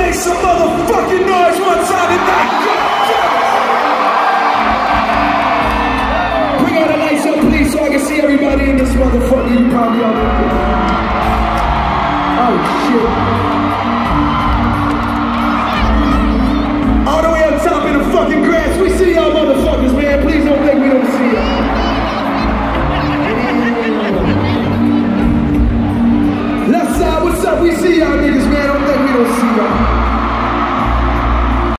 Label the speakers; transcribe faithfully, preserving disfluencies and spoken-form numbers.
Speaker 1: make some motherfucking noise one time tonight. Bring all the lights up, please, so I can see everybody in this motherfucker. You probably already. Oh shit.